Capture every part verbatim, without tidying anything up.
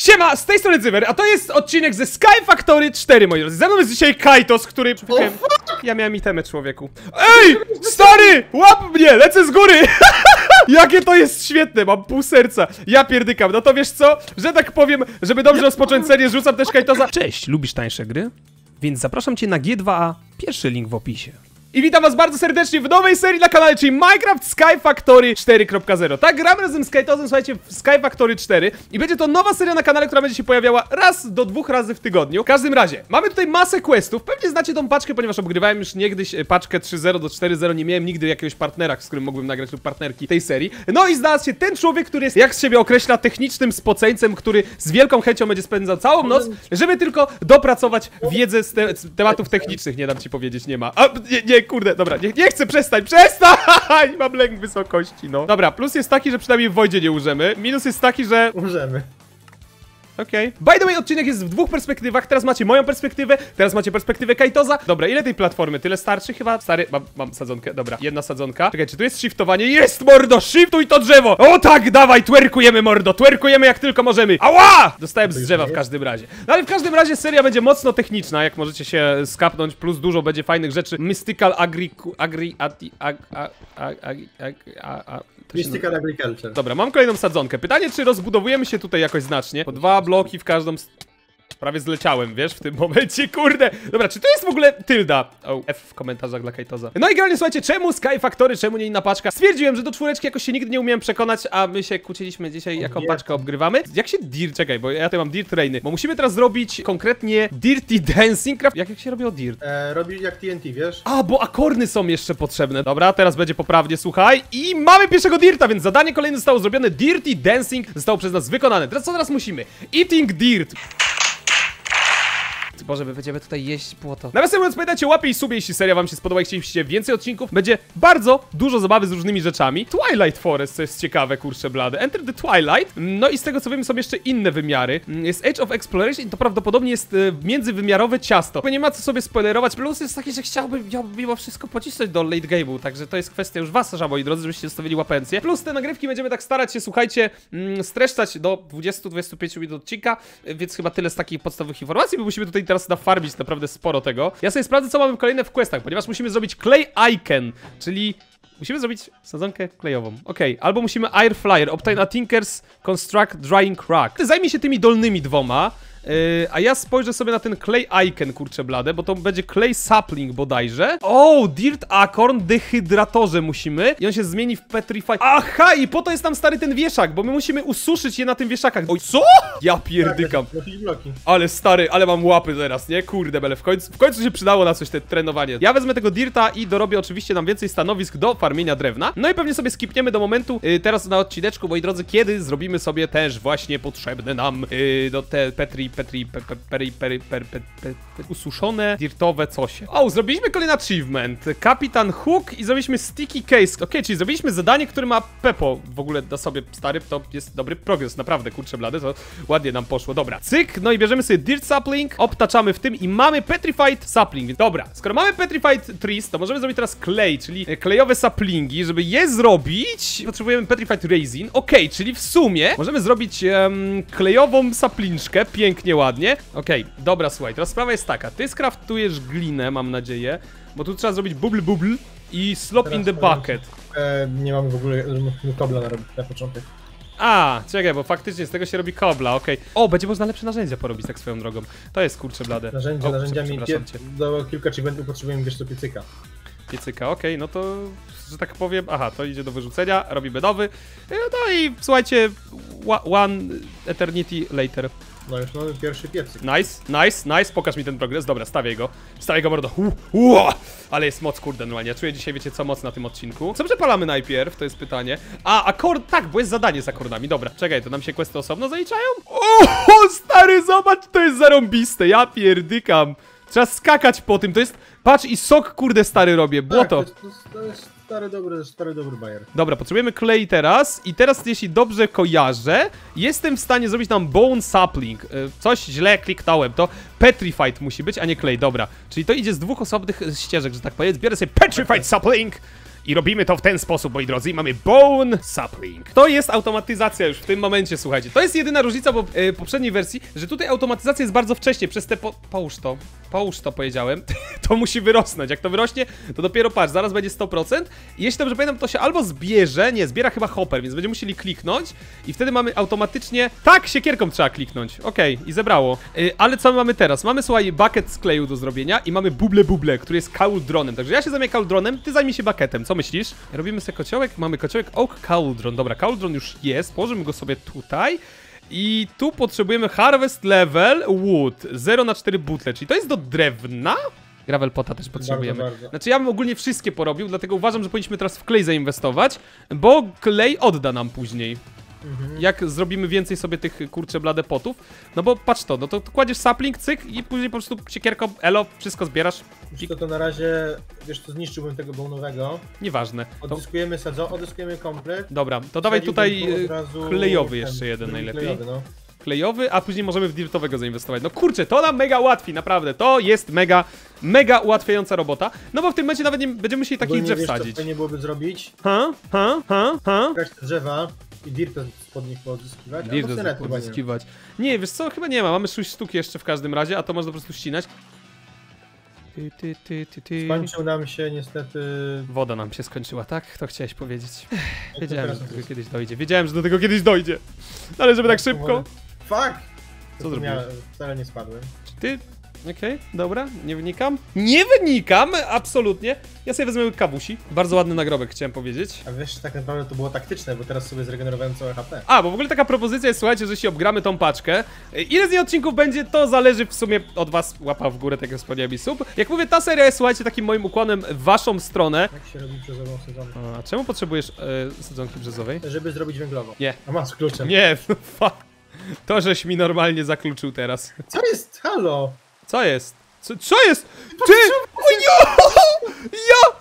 Siema, z tej strony Cyber, a to jest odcinek ze Sky Factory cztery, moi drodzy. Ze mną jest dzisiaj Kaitos, który... Oh, ja miałem itemy, człowieku. Ej, stary, łap mnie, lecę z góry. Jakie to jest świetne, mam pół serca. Ja pierdykam, no to wiesz co? Że tak powiem, żeby dobrze rozpocząć serię, rzucam też Kaitosa. Cześć, lubisz tańsze gry? Więc zapraszam cię na G dwa A, pierwszy link w opisie. I witam was bardzo serdecznie w nowej serii na kanale, czyli Minecraft Sky Factory cztery kropka zero. Tak, gramy razem z Kaitosem, słuchajcie, w Sky Factory cztery. I będzie to nowa seria na kanale, która będzie się pojawiała raz do dwóch razy w tygodniu. W każdym razie, mamy tutaj masę questów. Pewnie znacie tą paczkę, ponieważ obgrywałem już niegdyś paczkę trzy zero do cztery zero. Nie miałem nigdy jakiegoś partnera, z którym mógłbym nagrać, lub partnerki tej serii. No i znalazł się ten człowiek, który jest, jak z siebie określa, technicznym spoceńcem, który z wielką chęcią będzie spędzał całą noc, żeby tylko dopracować wiedzę z, te z tematów technicznych. Nie dam ci powiedzieć, nie ma. A, nie, nie, kurde, dobra, nie, nie chcę, przestań, przestań! Mam lęk wysokości, no. Dobra, plus jest taki, że przynajmniej w Wojdzie nie użymy. Minus jest taki, że... Umrzemy. Okej. Okay. By the way, odcinek jest w dwóch perspektywach. Teraz macie moją perspektywę, teraz macie perspektywę Kaitosa. Dobra, ile tej platformy? Tyle starczy chyba? Stary, mam, mam sadzonkę, dobra. Jedna sadzonka. Czekaj, czy tu jest shiftowanie? Jest, mordo! Shiftuj to drzewo! O tak, dawaj, twerkujemy, mordo! Twerkujemy jak tylko możemy. Ała! Dostałem z drzewa w każdym razie. No ale w każdym razie seria będzie mocno techniczna, jak możecie się skapnąć, plus dużo będzie fajnych rzeczy. Mystical agri... agri... ati... ag... a... ag... ag... ag... a... a... Mystical Agriculture. Dobra, mam kolejną sadzonkę. Pytanie, czy rozbudowujemy się tutaj jakoś znacznie? Po dwa bloki w każdą... Prawie zleciałem, wiesz, w tym momencie, kurde. Dobra, czy to jest w ogóle tylda? O, F w komentarzach dla Kaitosa. No i generalnie, słuchajcie, czemu Sky Factory, czemu nie inna paczka? Stwierdziłem, że do czwóreczki jakoś się nigdy nie umiałem przekonać, a my się kłóciliśmy dzisiaj, jaką paczkę obgrywamy. Jak się dirt, czekaj, bo ja tutaj mam dirt trainy, bo musimy teraz zrobić konkretnie Dirty Dancing Craft. Jak, jak się robiło dirt? E, robi jak T N T, wiesz? A, bo akorny są jeszcze potrzebne. Dobra, teraz będzie poprawnie, słuchaj. I mamy pierwszego dirta, więc zadanie kolejne zostało zrobione. Dirty Dancing zostało przez nas wykonane. Teraz co teraz musimy? Eating dirt. Boże, my będziemy tutaj jeść błoto. Nawiasem mówiąc, pamiętajcie, łapie i subie, jeśli seria wam się spodoba i chcieliście więcej odcinków. Będzie bardzo dużo zabawy z różnymi rzeczami. Twilight Forest, co jest ciekawe, kurczę blade. Enter the Twilight. No i z tego co wiem, są jeszcze inne wymiary. Jest Age of Exploration i to prawdopodobnie jest e, międzywymiarowe ciasto. Bo nie ma co sobie spoilerować. Plus jest taki, że chciałbym, chciałbym mimo wszystko pocisnąć do late game'u. Także to jest kwestia już wasza, moi drodzy, żebyście zostawili łapencję. Plus te nagrywki będziemy tak starać się, słuchajcie, mm, streszczać do dwudziestu do dwudziestu pięciu minut odcinka. Więc chyba tyle z takich podstawowych informacji, bo musimy tutaj teraz nafarmić naprawdę sporo tego. Ja sobie sprawdzę, co mamy kolejne w questach, ponieważ musimy zrobić clay icon, czyli musimy zrobić sadzonkę klejową. Okej, okay. Albo musimy air flyer, obtain a tinker's construct drying rack. Ty zajmij się tymi dolnymi dwoma. Yy, a ja spojrzę sobie na ten clay icon, kurczę blade, bo to będzie clay sapling bodajże. O, oh, dirt acorn, dehydratorze musimy. I on się zmieni w petrify. Aha, i po to jest tam stary ten wieszak, bo my musimy ususzyć je na tym wieszakach. Oj, co? Ja pierdykam. Ale stary, ale mam łapy teraz, nie? Kurde bele, w końcu, w końcu się przydało na coś te trenowanie. Ja wezmę tego dirta i dorobię oczywiście nam więcej stanowisk do farmienia drewna. No i pewnie sobie skipniemy do momentu, yy, teraz na odcineczku, moi drodzy, kiedy zrobimy sobie też właśnie potrzebne nam yy, do te petri Petri, pe, pe, peri, peri, per, pe, pe, pe, ususzone, dirtowe cosie. O, zrobiliśmy kolejny achievement. Kapitan Hook i zrobiliśmy sticky case. Okej, okay, czyli zrobiliśmy zadanie, które ma Pepo w ogóle na sobie, stary, to jest dobry progres, naprawdę, kurczę blady, to ładnie nam poszło. Dobra, cyk, no i bierzemy sobie dirt sapling, obtaczamy w tym i mamy petrified sapling. Dobra, skoro mamy petrified trees, to możemy zrobić teraz clay, czyli klejowe saplingi. Żeby je zrobić, potrzebujemy petrified resin. Okej, okay, czyli w sumie możemy zrobić um, klejową sapliczkę, pięknie, ładnie. Okej, okay, dobra, słuchaj, teraz sprawa jest taka. Ty skraftujesz glinę, mam nadzieję, bo tu trzeba zrobić bubble bubble i slop teraz in the bucket. E, nie mamy w ogóle kobla na, na początek. A, czekaj, bo faktycznie z tego się robi kobla, okej. Okay. O, będzie można lepsze narzędzia porobić tak swoją drogą. To jest, kurczę blade. Narzędzia, o, narzędziami do kilka achievementów potrzebujemy wiesz co, piecyka. Piecyka, okej, okay, no to, że tak powiem, aha, to idzie do wyrzucenia, robimy nowy. No i słuchajcie, one eternity later. No już mamy pierwszy piecyk. Nice, nice, nice, pokaż mi ten progres. Dobra, stawię go. Stawię go mordo. Uh, uh, ale jest moc, kurde, normalnie. Ja czuję dzisiaj, wiecie co, moc na tym odcinku. Co przepalamy najpierw? To jest pytanie. A, akord, tak, bo jest zadanie z akordami. Dobra, czekaj, to nam się questy osobno zaliczają? O, stary, zobacz, to jest zarąbiste. Ja pierdykam. Trzeba skakać po tym, to jest... Patrz i sok, kurde, stary robię, błoto. Tak, to, jest, to jest stary dobry, stary dobry bajer. Dobra, potrzebujemy clay teraz i teraz, jeśli dobrze kojarzę, jestem w stanie zrobić tam bone sapling. Coś źle kliknąłem, to petrified musi być, a nie clay, dobra. Czyli to idzie z dwóch osobnych ścieżek, że tak powiem. Zbierę sobie petrified sapling I robimy to w ten sposób, moi drodzy, i mamy Bone Sapling. To jest automatyzacja już w tym momencie, słuchajcie. To jest jedyna różnica po yy, poprzedniej wersji, że tutaj automatyzacja jest bardzo wcześnie, przez te po... Połóż to, połóż to, powiedziałem. To musi wyrosnąć, jak to wyrośnie, to dopiero patrz, zaraz będzie sto procent. I jeśli dobrze pamiętam, to się albo zbierze, nie, zbiera chyba hopper, więc będziemy musieli kliknąć i wtedy mamy automatycznie... Tak, siekierką trzeba kliknąć, okej, okay, i zebrało. Yy, ale co my mamy teraz? Mamy, słuchaj, bucket z kleju do zrobienia i mamy buble buble, który jest cauldronem. Także ja się zajmę cauldronem, ty zajmij się bucketem, co myślisz? Robimy sobie kociołek, mamy kociołek oak cauldron. Dobra, cauldron już jest, położymy go sobie tutaj. I tu potrzebujemy harvest level wood zero na cztery butle, czyli to jest do drewna? Gravel pota też potrzebujemy. Bardzo, bardzo. Znaczy ja bym ogólnie wszystkie porobił, dlatego uważam, że powinniśmy teraz w klej zainwestować, bo klej odda nam później. Mhm. Jak zrobimy więcej sobie tych, kurcze, blade potów. No bo patrz to, no to kładziesz sapling, cyk i później po prostu siekierką, elo, wszystko zbierasz. Wiesz to, to na razie, wiesz co, zniszczyłbym tego bonowego. Nieważne. Odzyskujemy sadzon, odzyskujemy komplet. Dobra, to dawaj tutaj klejowy jeszcze ten, jeden najlepiej. Klejowy, no. Klejowy, a później możemy w dirtowego zainwestować. No kurczę, to nam mega łatwi, naprawdę. To jest mega, mega ułatwiająca robota. No bo w tym momencie nawet nie będziemy musieli takich drzew wiesz, sadzić. Co nie byłoby zrobić? Ha, ha, ha, ha. Brać te drzewa i dirtę spod nich poodzyskiwać. Dirtę poodzyskiwać. Nie. nie, wiesz co, chyba nie ma. Mamy sześć sztuk jeszcze w każdym razie, a to można po prostu ścinać. Ty, ty, ty, ty, ty. Skończył nam się niestety... Woda nam się skończyła, tak? To chciałeś powiedzieć. Wiedziałem, że do tego kiedyś dojdzie. Wiedziałem, że do tego kiedyś dojdzie. Ale żeby tak szybko. Fuck! Co zrobiłeś? Wcale nie spadłem. Czy ty... Okej, okay, dobra, nie wynikam. Nie wynikam, absolutnie. Ja sobie wezmę kawusi. Bardzo ładny nagrobek, chciałem powiedzieć. A wiesz, tak naprawdę to było taktyczne, bo teraz sobie zregenerowałem całe H P. A, bo w ogóle taka propozycja jest, słuchajcie, że jeśli obgramy tą paczkę, ile z niej odcinków będzie, to zależy w sumie od was. Łapa w górę, tak jak wspomniałem, i sub. Jak mówię, ta seria jest, słuchajcie, takim moim ukłonem w waszą stronę. Jak się robi brzozową sezonkę? A czemu potrzebujesz e, sezonki brzozowej? Żeby zrobić węglową. Nie. A masz kluczem. Nie, fuck. To, żeś mi normalnie zakluczył teraz. Co jest? Halo? Co jest? Co, co jest? Ty! O jo! Jo!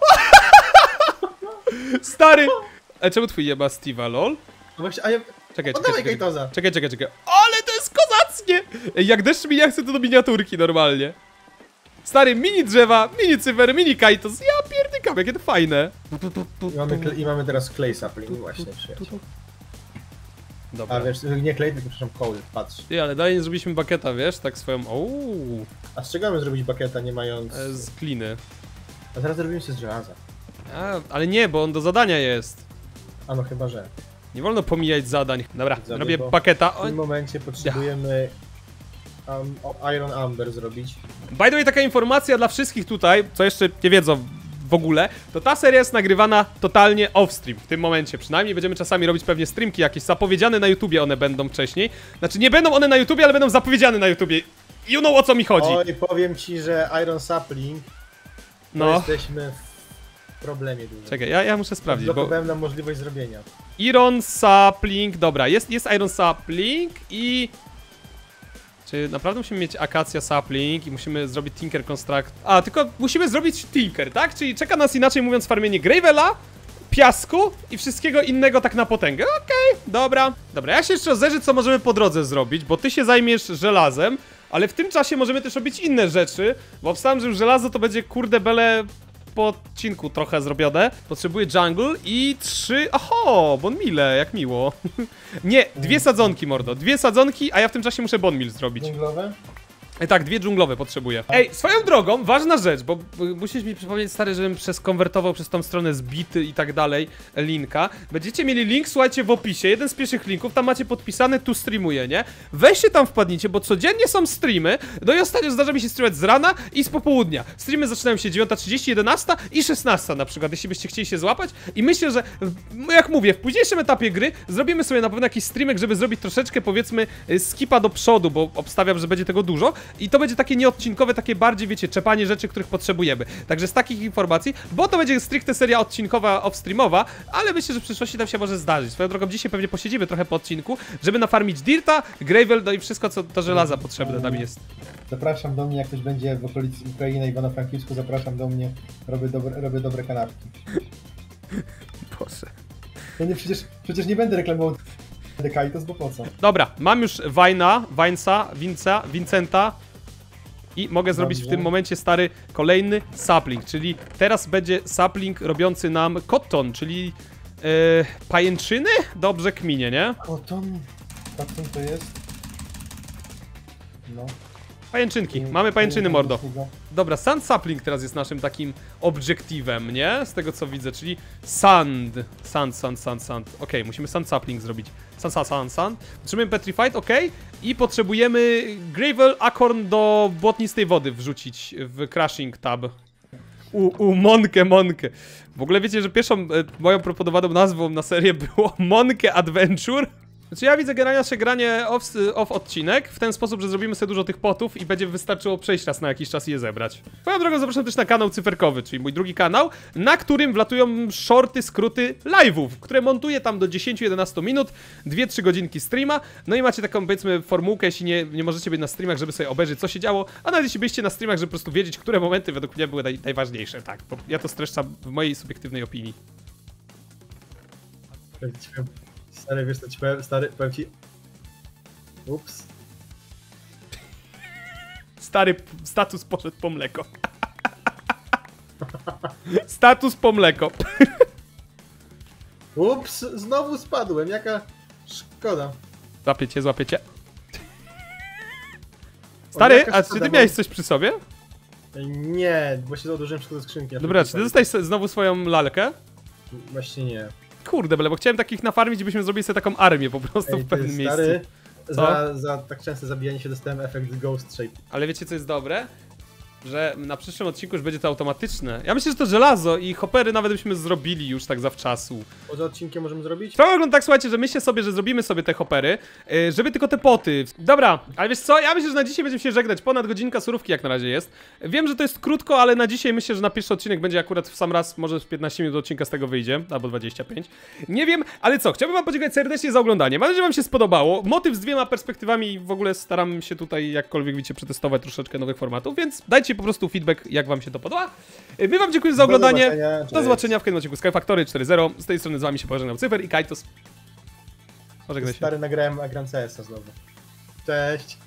Stary! A czemu twój jeba Steve'a, lol? No właśnie, a ja... Czekaj, Oddawaj czekaj, czekaj, czekaj, czekaj, czekaj, czekaj. Ale to jest kozackie! Ej, jak deszcz mi nie chce, to do miniaturki normalnie. Stary, mini drzewa, mini cyfer, mini kajtos. Ja pierdykam, jakie to fajne. I mamy, I mamy teraz clay sapling właśnie, przyjaciół. Dobra. A wiesz, nie klej, tylko przepraszam, coal, patrz. Ty, ale dalej nie zrobiliśmy bakieta, wiesz, tak swoją... Ouu. A z czego mamy zrobić bakieta, nie mając... E, z gliny. A zaraz zrobimy się z żelaza. A, ale nie, bo on do zadania jest. A no chyba, że. Nie wolno pomijać zadań. Dobra, Zadań, robię bo bakieta. W tym momencie potrzebujemy um, Iron Amber zrobić. By the way, taka informacja dla wszystkich tutaj, co jeszcze nie wiedzą w ogóle, to ta seria jest nagrywana totalnie off-stream, w tym momencie przynajmniej. Będziemy czasami robić pewnie streamki jakieś, zapowiedziane na YouTubie one będą wcześniej. Znaczy nie będą one na YouTubie, ale będą zapowiedziane na YouTubie. You know, o co mi chodzi. Oj, powiem ci, że Iron Sapling, no jesteśmy w problemie dużym. Czekaj, ja, ja muszę sprawdzić, bo... Blokowałem nam możliwość zrobienia. Iron Sapling, dobra, jest, jest Iron Sapling i... Czy naprawdę musimy mieć Akacja Sapling i musimy zrobić Tinker Construct? A, tylko musimy zrobić Tinker, tak? Czyli czeka nas, inaczej mówiąc, farmienie Gravela, piasku i wszystkiego innego tak na potęgę. Okej, okay, dobra. Dobra, ja się jeszcze rozejrzę, co możemy po drodze zrobić, bo ty się zajmiesz żelazem, ale w tym czasie możemy też robić inne rzeczy, bo obstałem, że już żelazo to będzie, kurde bele, po odcinku trochę zrobione. Potrzebuję jungle i trzy... Oho, bonmile, jak miło. Nie, dwie sadzonki, mordo. Dwie sadzonki, a ja w tym czasie muszę bonmil zrobić. Dżunglowe? E, tak, dwie dżunglowe potrzebuję. Ej, swoją drogą, ważna rzecz, bo musisz mi przypomnieć, stary, żebym przeskonwertował przez tą stronę zbity i tak dalej linka. Będziecie mieli link, słuchajcie, w opisie, jeden z pierwszych linków, tam macie podpisane, tu streamuję, nie? Weźcie tam, wpadnijcie, bo codziennie są streamy, no i ostatnio zdarza mi się streamować z rana i z popołudnia. Streamy zaczynają się dziewiąta trzydzieści, jedenasta i szesnasta na przykład, jeśli byście chcieli się złapać. I myślę, że, jak mówię, w późniejszym etapie gry zrobimy sobie na pewno jakiś streamek, żeby zrobić troszeczkę, powiedzmy, skipa do przodu, bo obstawiam, że będzie tego dużo. I to będzie takie nieodcinkowe, takie bardziej, wiecie, czepanie rzeczy, których potrzebujemy. Także z takich informacji, bo to będzie stricte seria odcinkowa, off-streamowa, ale myślę, że w przyszłości tam się może zdarzyć. Swoją drogą, dzisiaj pewnie posiedzimy trochę po odcinku, żeby nafarmić dirta, gravel, no i wszystko, co do żelaza potrzebne tam jest. Zapraszam do mnie, jak ktoś będzie w okolicy Ukrainy, Iwano-Frankivsku, zapraszam do mnie, robię dobre, robię dobre kanapki. Boże. Ja nie, przecież, przecież nie będę reklamował Dekaitos, bo po co? Dobra, mam już Wajna, Wajnsa, Winca, Vincenta. I mogę zrobić w Dobrze. tym momencie, stary, kolejny sapling, czyli teraz będzie sapling robiący nam cotton, czyli yy, pajęczyny? Dobrze kminie, nie? Koton. Koton to jest. No. Pajęczynki, mamy pajęczyny, mordo. Dobra, sand sapling teraz jest naszym takim obiektywem, nie? Z tego co widzę, czyli sand. Sand, sand, sand, sand. Okej, okay, musimy sand sapling zrobić. Sand, sand, sand, sand. Potrzebujemy petrified, ok. I potrzebujemy gravel, acorn do błotnistej wody wrzucić w crashing tab. U, u, Monkę, Monkę. W ogóle wiecie, że pierwszą e, moją proponowaną nazwą na serię było Monkę Adventure? Znaczy ja widzę generalnie nasze granie off, off odcinek w ten sposób, że zrobimy sobie dużo tych potów i będzie wystarczyło przejść raz na jakiś czas i je zebrać. Swoją drogą zapraszam też na kanał cyferkowy, czyli mój drugi kanał, na którym wlatują shorty, skróty live'ów, które montuję tam do dziesięć do jedenastu minut, dwie trzy godzinki streama, no i macie taką, powiedzmy, formułkę, jeśli nie, nie możecie być na streamach, żeby sobie obejrzeć, co się działo, a nawet jeśli byliście na streamach, żeby po prostu wiedzieć, które momenty według mnie były naj, najważniejsze, tak, bo ja to streszczam w mojej subiektywnej opinii. Stary, wiesz co ci powiem, stary, powiem ci... Ups. Stary, status poszedł po mleko. Status po mleko. Ups, znowu spadłem, jaka szkoda. Złapię cię, złapię cię. Stary, jaka a szkoda, czy ty bo- miałeś coś przy sobie? Nie, bo się założyłem wszystko do skrzynki. a Dobra, to czy ty tak. dostałeś se- znowu swoją lalkę? Właśnie nie. Kurde, byle, bo chciałem takich nafarmić i byśmy zrobili sobie taką armię po prostu Ej, w ty, pewnym miejscu. stary, za, za tak częste zabijanie się dostałem efekt Ghost Shape. Ale wiecie co jest dobre? Że na przyszłym odcinku już będzie to automatyczne. Ja myślę, że to żelazo i hoppery nawet byśmy zrobili już tak zawczasu. Poza odcinkiem możemy zrobić? To wygląda tak, słuchajcie, że myślę sobie, że zrobimy sobie te hoppery, yy, żeby tylko te poty. Dobra, ale wiesz co, ja myślę, że na dzisiaj będziemy się żegnać. Ponad godzinka surówki jak na razie jest. Wiem, że to jest krótko, ale na dzisiaj myślę, że na pierwszy odcinek będzie akurat w sam raz, może w piętnaście minut odcinka z tego wyjdzie, albo dwadzieścia pięć. Nie wiem, ale co, chciałbym wam podziękować serdecznie za oglądanie. Mam nadzieję, że wam się spodobało. Motyw z dwiema perspektywami, w ogóle staram się tutaj, jakkolwiek widzicie, przetestować troszeczkę nowych formatów, więc dajcie po prostu feedback, jak wam się to podoba. My wam dziękuję za oglądanie. Do zobaczenia, Do cześć. zobaczenia w kolejnym odcinku Sky Factory cztery zero. Z tej strony z wami się pożegnał Cyfer i Kajtos. Pożegnaj się. Stary, nagrałem Agram C S a znowu. Cześć.